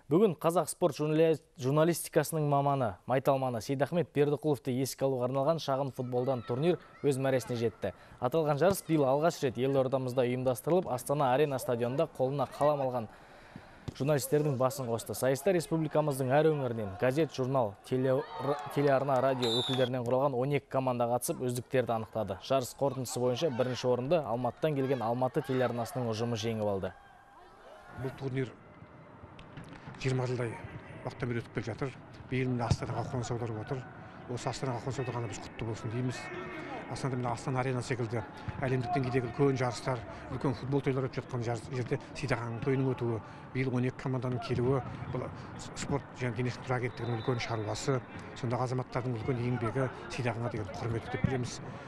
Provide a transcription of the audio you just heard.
Бүгін қазақ спорт журналистикасының маманы, майталманы Сейдахмет Бердіқұловты еске алуға арналған шағын футболдан турнир өз мәресіне жетті. Аталған жарыс биыл алғаш рет елордамызда ұйымдастырылып, Астана Арена стадионында қолына қалам алған журналистердің басын қосты. Сайыста республикамыздың әр өңірінен газет, журнал, телеарна, радио өкілдерінен құралған 12 команда қатысып, үздіктерді анықтады. Жарыс қорытындысы бойынша бірінші орынды Алматыдан келген Алматы телеарнасының ұжымы жеңіп алды. Бұл турнир 20 жылдай уақыттан бері өтіп келе жатыр. Биыл Астанаға қоныс аударып отыр. Осы Астанаға қоныс аударғаны біз құтты болсын дейміз. Астанада Астана Арена секілді әлемдік деңгейдегі үлкен жарыстар, үлкен футбол тойлары өтіп жатқан жерде Сейдаханның тойының өтуі, биыл 12 команданың келуі, бұл спорт және дене шынықтыру агенттігінің үлкен шаруасы, сондағы азаматтардың үлкен еңбегі, Сейдаханға деген құрметі деп білеміз.